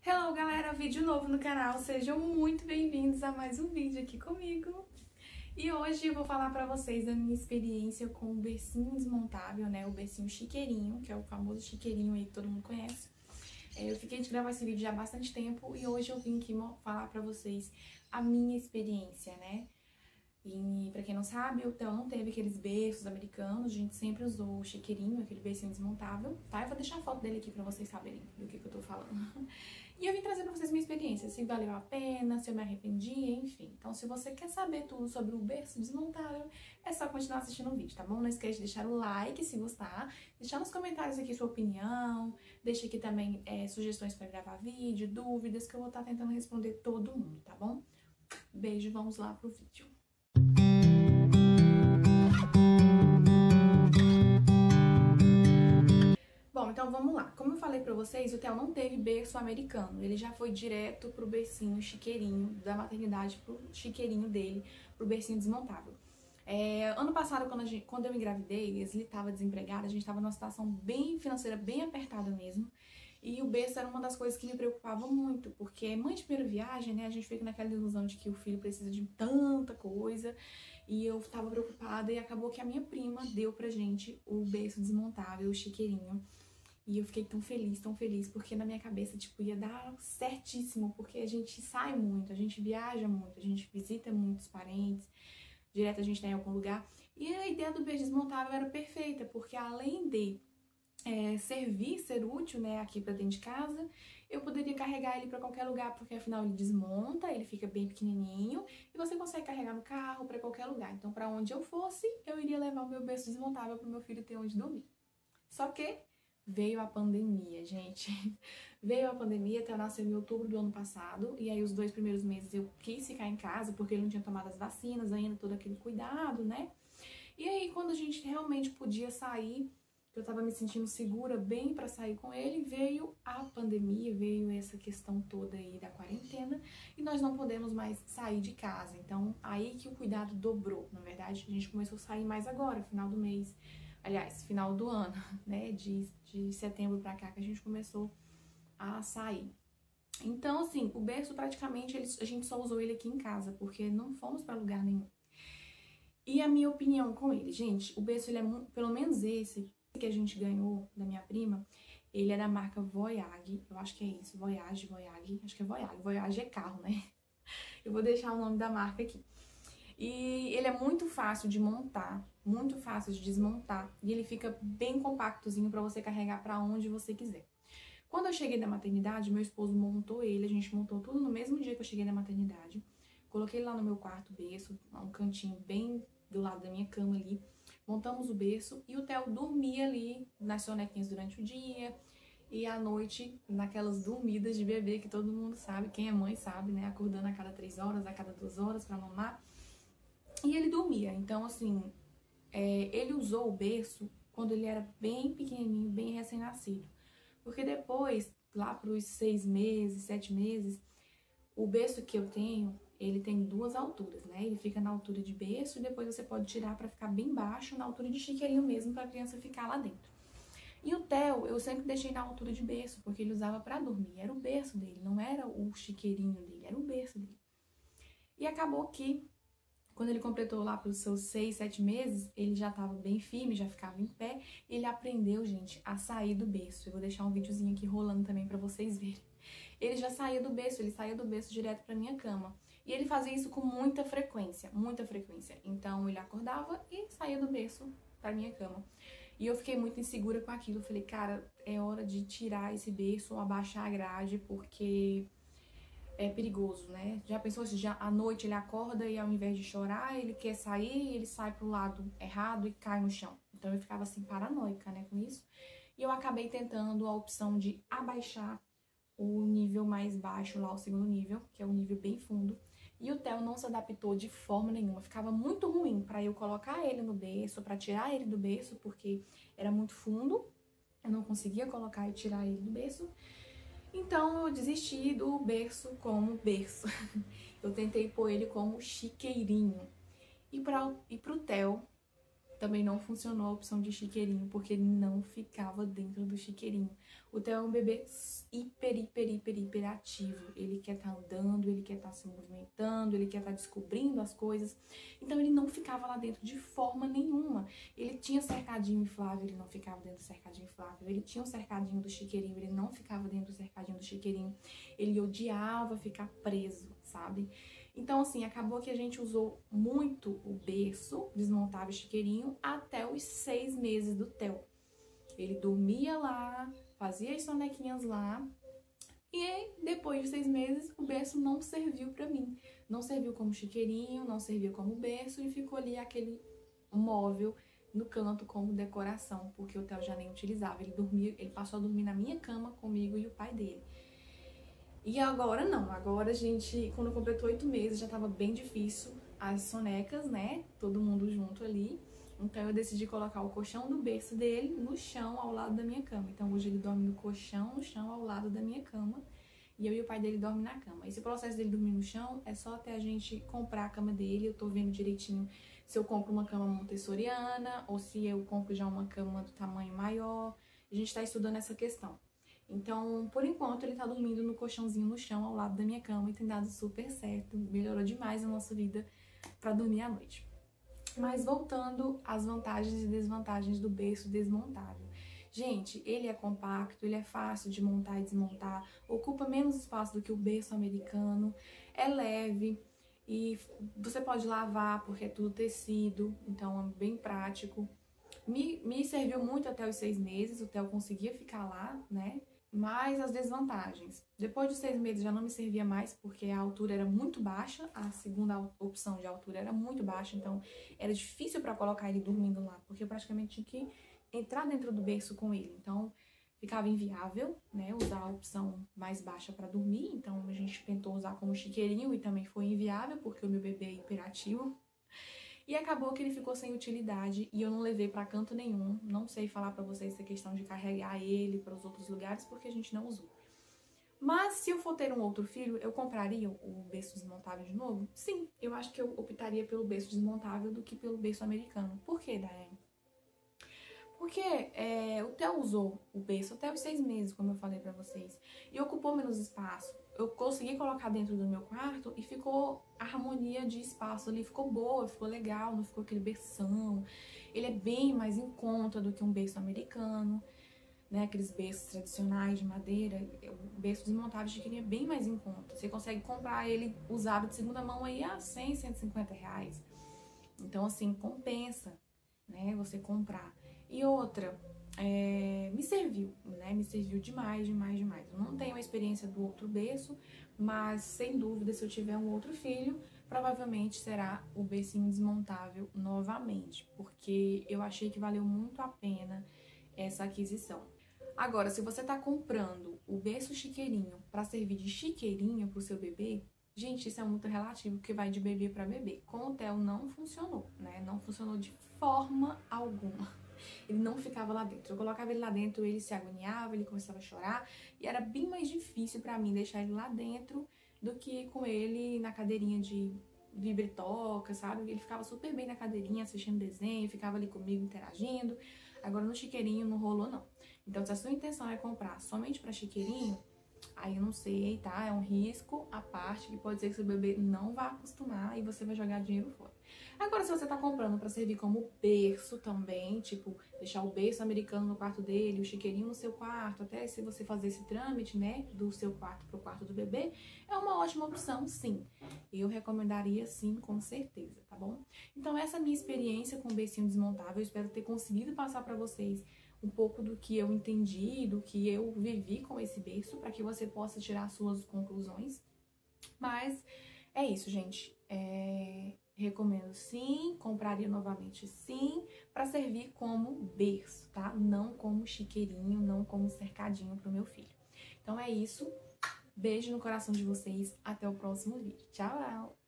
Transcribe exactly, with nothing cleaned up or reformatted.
Hello galera, vídeo novo no canal, sejam muito bem-vindos a mais um vídeo aqui comigo. E hoje eu vou falar pra vocês da minha experiência com o bercinho desmontável, né, o bercinho chiqueirinho, que é o famoso chiqueirinho aí que todo mundo conhece. É, eu fiquei de gravar esse vídeo já há bastante tempo e hoje eu vim aqui falar pra vocês a minha experiência, né. E pra quem não sabe, o Theo não teve aqueles berços americanos, a gente sempre usou o chiqueirinho, aquele bercinho desmontável, tá? Eu vou deixar a foto dele aqui pra vocês saberem do que, que eu tô falando. E eu vim trazer pra vocês minha experiência, se valeu a pena, se eu me arrependi, enfim. Então, se você quer saber tudo sobre o berço desmontável, é só continuar assistindo o vídeo, tá bom? Não esquece de deixar o like se gostar, deixar nos comentários aqui sua opinião, deixa aqui também é, sugestões pra gravar vídeo, dúvidas, que eu vou estar tentando responder todo mundo, tá bom? Beijo, vamos lá pro vídeo. Bom, então vamos lá. Como eu falei pra vocês, o Theo não teve berço americano. Ele já foi direto pro bercinho chiqueirinho, da maternidade pro chiqueirinho dele, pro bercinho desmontável. É, ano passado, quando, a gente, quando eu engravidei, ele estava desempregado, a gente estava numa situação bem financeira, bem apertada mesmo. E o berço era uma das coisas que me preocupava muito, porque mãe de primeira viagem, né, a gente fica naquela ilusão de que o filho precisa de tanta coisa. E eu tava preocupada e acabou que a minha prima deu pra gente o berço desmontável, o chiqueirinho. E eu fiquei tão feliz, tão feliz, porque na minha cabeça, tipo, ia dar certíssimo, porque a gente sai muito, a gente viaja muito, a gente visita muitos parentes, direto a gente tá em algum lugar. E a ideia do berço desmontável era perfeita, porque além de é, servir, ser útil, né, aqui pra dentro de casa, eu poderia carregar ele pra qualquer lugar, porque afinal ele desmonta, ele fica bem pequenininho, e você consegue carregar no carro, pra qualquer lugar. Então, pra onde eu fosse, eu iria levar o meu berço desmontável pro meu filho ter onde dormir. Só que veio a pandemia, gente. Veio a pandemia, até nasceu em outubro do ano passado, e aí os dois primeiros meses eu quis ficar em casa, porque ele não tinha tomado as vacinas ainda, todo aquele cuidado, né? E aí, quando a gente realmente podia sair, eu tava me sentindo segura, bem pra sair com ele, veio a pandemia, veio essa questão toda aí da quarentena, e nós não podemos mais sair de casa. Então, aí que o cuidado dobrou, na verdade, a gente começou a sair mais agora, final do mês. Aliás, final do ano, né, de, de setembro pra cá que a gente começou a sair. Então, assim, o berço praticamente ele, a gente só usou ele aqui em casa, porque não fomos pra lugar nenhum. E a minha opinião com ele, gente, o berço, ele é, pelo menos esse que a gente ganhou da minha prima, ele é da marca Voyage, eu acho que é isso, Voyage, Voyage, acho que é Voyage, Voyage é carro, né? Eu vou deixar o nome da marca aqui. E ele é muito fácil de montar, muito fácil de desmontar, e ele fica bem compactozinho pra você carregar pra onde você quiser. Quando eu cheguei da maternidade, meu esposo montou ele, a gente montou tudo no mesmo dia que eu cheguei da maternidade. Coloquei ele lá no meu quarto berço, um cantinho bem do lado da minha cama ali. Montamos o berço e o Theo dormia ali nas sonequinhas durante o dia. E à noite, naquelas dormidas de bebê que todo mundo sabe, quem é mãe sabe, né? Acordando a cada três horas, a cada duas horas pra mamar. E ele dormia, então assim, é, ele usou o berço quando ele era bem pequenininho, bem recém-nascido. Porque depois, lá pros seis meses, sete meses, o berço que eu tenho, ele tem duas alturas, né? Ele fica na altura de berço e depois você pode tirar pra ficar bem baixo, na altura de chiqueirinho mesmo, pra criança ficar lá dentro. E o Theo, eu sempre deixei na altura de berço, porque ele usava pra dormir. Era o berço dele, não era o chiqueirinho dele, era o berço dele. E acabou que quando ele completou lá pelos seus seis, sete meses, ele já estava bem firme, já ficava em pé. E ele aprendeu, gente, a sair do berço. Eu vou deixar um videozinho aqui rolando também pra vocês verem. Ele já saía do berço, ele saía do berço direto pra minha cama. E ele fazia isso com muita frequência, muita frequência. Então ele acordava e saía do berço pra minha cama. E eu fiquei muito insegura com aquilo. Eu falei, cara, é hora de tirar esse berço ou abaixar a grade, porque é perigoso, né? Já pensou se já à noite ele acorda e ao invés de chorar, ele quer sair, ele sai pro lado errado e cai no chão. Então eu ficava assim paranoica, né, com isso. E eu acabei tentando a opção de abaixar o nível mais baixo lá, o segundo nível, que é o nível bem fundo. E o Theo não se adaptou de forma nenhuma. Ficava muito ruim pra eu colocar ele no berço, pra tirar ele do berço, porque era muito fundo. Eu não conseguia colocar e tirar ele do berço. Então eu desisti do berço como berço. Eu tentei pôr ele como chiqueirinho. E, pra, e pro Theo, Também não funcionou a opção de chiqueirinho, porque ele não ficava dentro do chiqueirinho. O Theo é um bebê hiper, hiper, hiper, hiper ativo. Ele quer estar andando, ele quer estar se movimentando, ele quer estar descobrindo as coisas. Então ele não ficava lá dentro de forma nenhuma. Ele tinha cercadinho inflável, ele não ficava dentro do cercadinho inflável. Ele tinha um cercadinho do chiqueirinho, ele não ficava dentro do cercadinho do chiqueirinho. Ele odiava ficar preso, sabe? Então, assim, acabou que a gente usou muito o berço desmontável chiqueirinho até os seis meses do Theo. Ele dormia lá, fazia as sonequinhas lá, e aí, depois de seis meses, o berço não serviu pra mim. Não serviu como chiqueirinho, não serviu como berço, e ficou ali aquele móvel no canto como decoração, porque o Theo já nem utilizava. Ele dormia, ele passou a dormir na minha cama comigo e o pai dele. E agora não, agora a gente, quando completou oito meses, já tava bem difícil as sonecas, né? Todo mundo junto ali. Então eu decidi colocar o colchão do berço dele no chão ao lado da minha cama. Então hoje ele dorme no colchão, no chão ao lado da minha cama. E eu e o pai dele dormem na cama. Esse processo dele dormir no chão é só até a gente comprar a cama dele. Eu tô vendo direitinho se eu compro uma cama montessoriana ou se eu compro já uma cama do tamanho maior. A gente tá estudando essa questão. Então, por enquanto, ele tá dormindo no colchãozinho no chão, ao lado da minha cama, e tem dado super certo. Melhorou demais a nossa vida pra dormir à noite. Mas voltando às vantagens e desvantagens do berço desmontável. Gente, ele é compacto, ele é fácil de montar e desmontar, ocupa menos espaço do que o berço americano, é leve e você pode lavar porque é tudo tecido, então é bem prático. Me, me serviu muito até os seis meses, o Theo conseguia ficar lá, né? Mas as desvantagens. Depois dos seis meses já não me servia mais, porque a altura era muito baixa, a segunda opção de altura era muito baixa, então era difícil para colocar ele dormindo lá, porque eu praticamente tinha que entrar dentro do berço com ele. Então ficava inviável, né, usar a opção mais baixa para dormir, então a gente tentou usar como chiqueirinho e também foi inviável, porque o meu bebê é hiperativo. E acabou que ele ficou sem utilidade e eu não levei pra canto nenhum. Não sei falar pra vocês essa questão de carregar ele para os outros lugares, porque a gente não usou. Mas se eu for ter um outro filho, eu compraria o berço desmontável de novo? Sim, eu acho que eu optaria pelo berço desmontável do que pelo berço americano. Por quê, Daiane? Porque é, o Theo usou o berço até os seis meses, como eu falei pra vocês, e ocupou menos espaço. Eu consegui colocar dentro do meu quarto e ficou a harmonia de espaço ali, ficou boa, ficou legal, não ficou aquele berção. Ele é bem mais em conta do que um berço americano, né? Aqueles berços tradicionais de madeira. O berço desmontável de chiqueirinho é bem mais em conta. Você consegue comprar ele usado de segunda mão aí a cem, cento e cinquenta reais. Então, assim, compensa, né? Você comprar. E outra, é, me serviu, né? Me serviu demais, demais, demais. Eu não tenho a experiência do outro berço, mas sem dúvida, se eu tiver um outro filho, provavelmente será o bercinho desmontável novamente, porque eu achei que valeu muito a pena essa aquisição. Agora, se você tá comprando o berço chiqueirinho para servir de chiqueirinho pro seu bebê, gente, isso é muito relativo, porque vai de bebê para bebê. Com o Theo não funcionou, né? Não funcionou de forma alguma. Ele não ficava lá dentro. Eu colocava ele lá dentro, ele se agoniava, ele começava a chorar. E era bem mais difícil pra mim deixar ele lá dentro do que com ele na cadeirinha de vibritoca, sabe? Ele ficava super bem na cadeirinha, assistindo desenho, ficava ali comigo interagindo. Agora no chiqueirinho não rolou, não. Então, se a sua intenção é comprar somente pra chiqueirinho, aí eu não sei, tá? É um risco à parte que pode ser que seu bebê não vá acostumar e você vai jogar dinheiro fora. Agora, se você tá comprando pra servir como berço também, tipo, deixar o berço americano no quarto dele, o chiqueirinho no seu quarto, até se você fazer esse trâmite, né, do seu quarto pro quarto do bebê, é uma ótima opção, sim. Eu recomendaria, sim, com certeza, tá bom? Então, essa é a minha experiência com o bercinho desmontável. Eu espero ter conseguido passar pra vocês um pouco do que eu entendi, do que eu vivi com esse berço, para que você possa tirar suas conclusões. Mas é isso, gente. É... Recomendo sim, compraria novamente sim, para servir como berço, tá? Não como chiqueirinho, não como cercadinho pro meu filho. Então é isso. Beijo no coração de vocês. Até o próximo vídeo. Tchau!